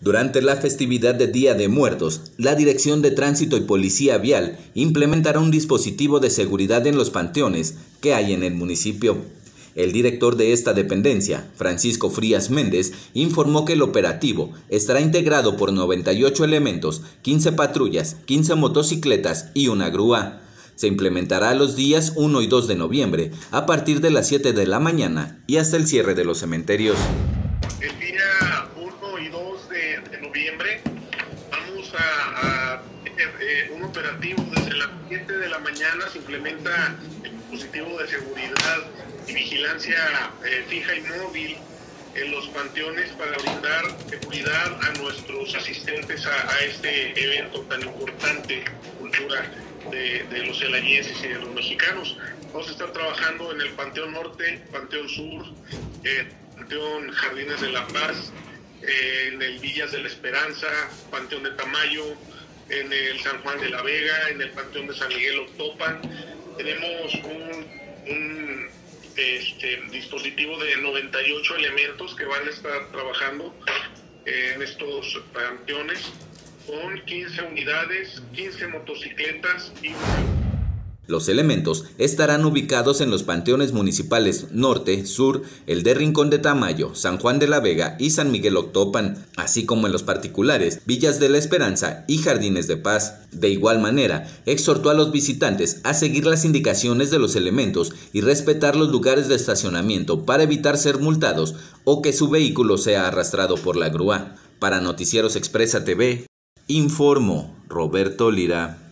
Durante la festividad de Día de Muertos, la Dirección de Tránsito y Policía Vial implementará un dispositivo de seguridad en los panteones que hay en el municipio. El director de esta dependencia, Francisco Frías Méndez, informó que el operativo estará integrado por 98 elementos, 15 patrullas, 15 motocicletas y una grúa. Se implementará los días 1 y 2 de noviembre, a partir de las 7 de la mañana y hasta el cierre de los cementerios. El día 1 y 2 de noviembre vamos a un operativo desde las 7 de la mañana. Se implementa el dispositivo de seguridad y vigilancia fija y móvil en los panteones para brindar seguridad a nuestros asistentes a este evento tan importante, cultura de los celayenses y de los mexicanos. Vamos a estar trabajando en el Panteón Norte, Panteón Sur, Panteón Jardines de la Paz, en el Villas de la Esperanza, Panteón de Tamayo, en el San Juan de la Vega, en el Panteón de San Miguel Octopan. Tenemos un dispositivo de 98 elementos que van a estar trabajando en estos panteones con 15 unidades, 15 motocicletas y Los elementos estarán ubicados en los panteones municipales Norte, Sur, el de Rincón de Tamayo, San Juan de la Vega y San Miguel Octopan, así como en los particulares Villas de la Esperanza y Jardines de Paz. De igual manera, exhortó a los visitantes a seguir las indicaciones de los elementos y respetar los lugares de estacionamiento para evitar ser multados o que su vehículo sea arrastrado por la grúa. Para Noticieros Expresa TV, informó Roberto Lira.